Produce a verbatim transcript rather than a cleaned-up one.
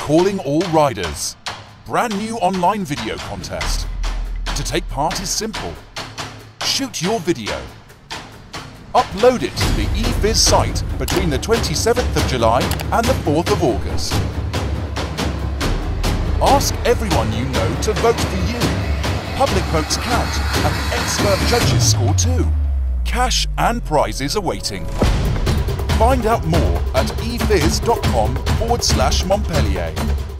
Calling all riders. Brand new online video contest. To take part is simple. Shoot your video. Upload it to the E-FISE site between the twenty-seventh of July and the fourth of August. Ask everyone you know to vote for you. Public votes count and expert judges score too. Cash and prizes awaiting. Find out more at e fis dot com forward slash Montpellier.